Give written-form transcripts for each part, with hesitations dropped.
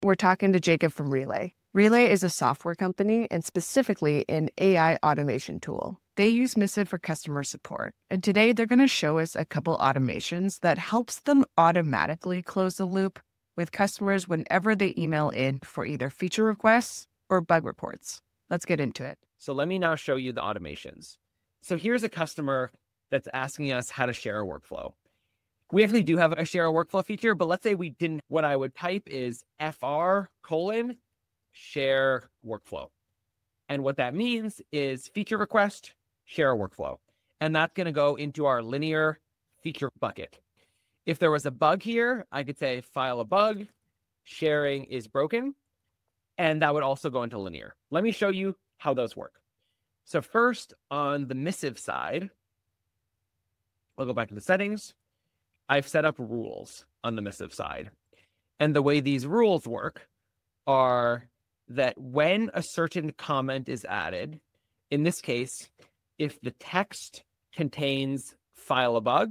We're talking to Jacob from Relay. Relay is a software company and specifically an AI automation tool. They use Missive for customer support. And today they're going to show us a couple automations that helps them automatically close the loop with customers whenever they email in for either feature requests or bug reports. Let's get into it. So let me now show you the automations. So here's a customer that's asking us how to share a workflow. We actually do have a share a workflow feature, but let's say we didn't. What I would type is fr:/share workflow. And what that means is feature request, share a workflow. And that's going to go into our linear feature bucket. If there was a bug here, I could say file a bug, sharing is broken, and that would also go into linear. Let me show you how those work. So first, on the Missive side, I'll go back to the settings. I've set up rules on the Missive side. And the way these rules work are that when a certain comment is added, in this case, if the text contains file a bug,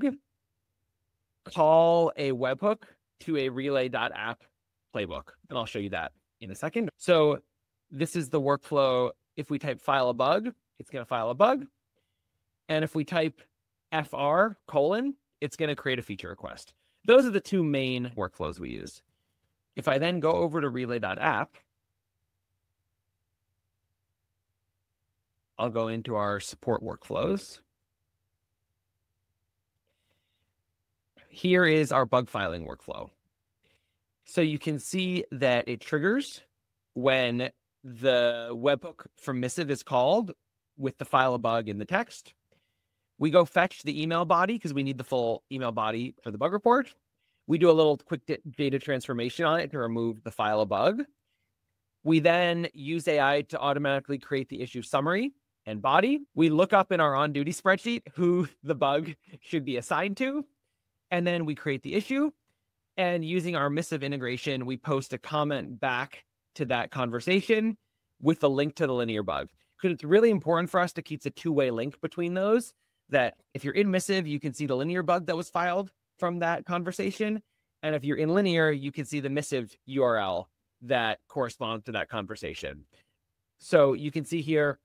call a webhook to a relay.app playbook. And I'll show you that in a second. So this is the workflow. If we type file a bug, it's going to file a bug. And if we type fr:, it's going to create a feature request. Those are the two main workflows we use. If I then go over to relay.app, I'll go into our support workflows. Here is our bug filing workflow. So you can see that it triggers when the webhook from Missive is called with the file a bug in the text. We go fetch the email body because we need the full email body for the bug report. We do a little quick data transformation on it to remove the file a bug. We then use AI to automatically create the issue summary and body. We look up in our on-duty spreadsheet who the bug should be assigned to, and then we create the issue. And using our Missive integration, we post a comment back to that conversation with the link to the linear bug. Because it's really important for us to keep a two-way link between those, that if you're in Missive, you can see the linear bug that was filed from that conversation. And if you're in linear, you can see the Missive URL that corresponds to that conversation. So you can see here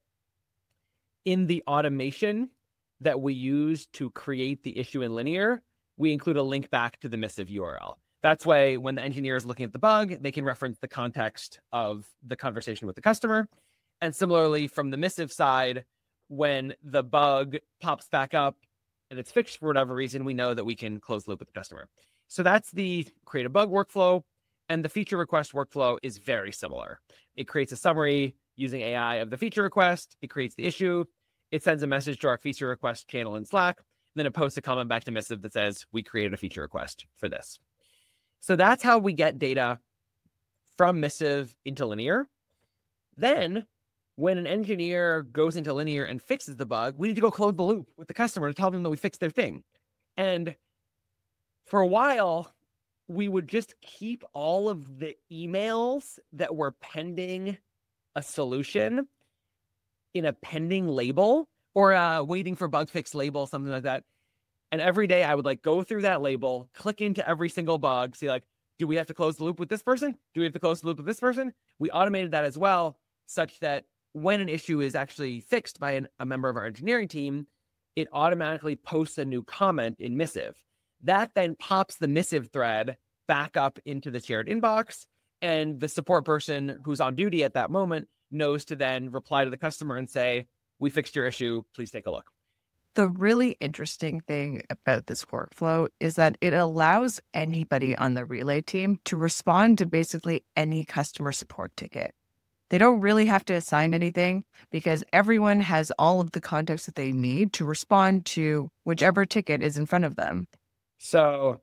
in the automation that we use to create the issue in linear, we include a link back to the Missive URL. That's why when the engineer is looking at the bug, they can reference the context of the conversation with the customer. And similarly, from the Missive side, when the bug pops back up and it's fixed for whatever reason, we know that we can close the loop with the customer. So that's the create a bug workflow. And the feature request workflow is very similar. It creates a summary using AI of the feature request. It creates the issue. It sends a message to our feature request channel in Slack. Then it posts a comment back to Missive that says, we created a feature request for this. So that's how we get data from Missive into linear. Then when an engineer goes into linear and fixes the bug, we need to go close the loop with the customer to tell them that we fixed their thing. And for a while, we would just keep all of the emails that were pending a solution in a pending label or a waiting for bug fix label, something like that. And every day I would go through that label, click into every single bug, see do we have to close the loop with this person? Do we have to close the loop with this person? We automated that as well, such that when an issue is actually fixed by a member of our engineering team, it automatically posts a new comment in Missive. That then pops the Missive thread back up into the shared inbox, and the support person who's on duty at that moment knows to then reply to the customer and say, we fixed your issue, please take a look. The really interesting thing about this workflow is that it allows anybody on the Relay team to respond to basically any customer support ticket. They don't really have to assign anything because everyone has all of the context that they need to respond to whichever ticket is in front of them. So,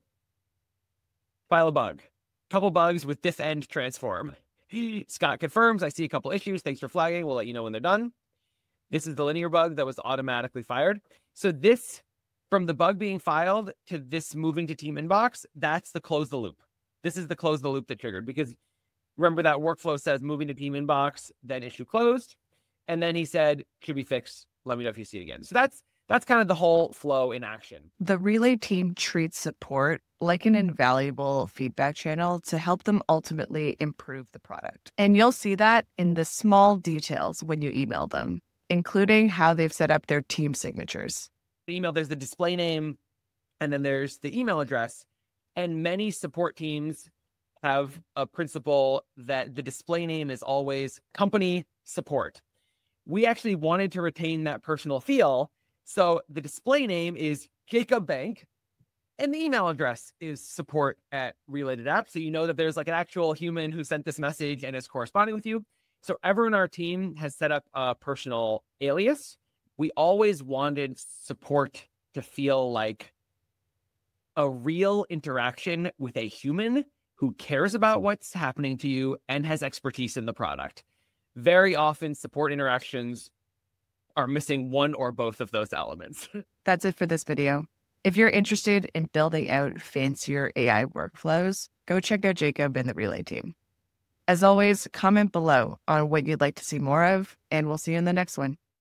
file a bug. Couple bugs with diff end transform. Scott confirms, I see a couple issues. Thanks for flagging. We'll let you know when they're done. This is the linear bug that was automatically fired. So this, from the bug being filed to this moving to team inbox, that's the close the loop. This is the close the loop that triggered, because remember that workflow says moving to team inbox, then issue closed. And then he said, should be fixed. Let me know if you see it again. So That's kind of the whole flow in action. The Relay team treats support like an invaluable feedback channel to help them ultimately improve the product. And you'll see that in the small details when you email them, including how they've set up their team signatures. The email, there's the display name, and then there's the email address. And many support teams have a principle that the display name is always company support. We actually wanted to retain that personal feel. So the display name is Jacob Bank, and the email address is support@related.app. So you know that there's like an actual human who sent this message and is corresponding with you. So everyone on our team has set up a personal alias. We always wanted support to feel like a real interaction with a human who cares about what's happening to you and has expertise in the product. Very often, support interactions are missing one or both of those elements. That's it for this video. If you're interested in building out fancier AI workflows, go check out Jacob and the Relay team. As always, comment below on what you'd like to see more of, and we'll see you in the next one.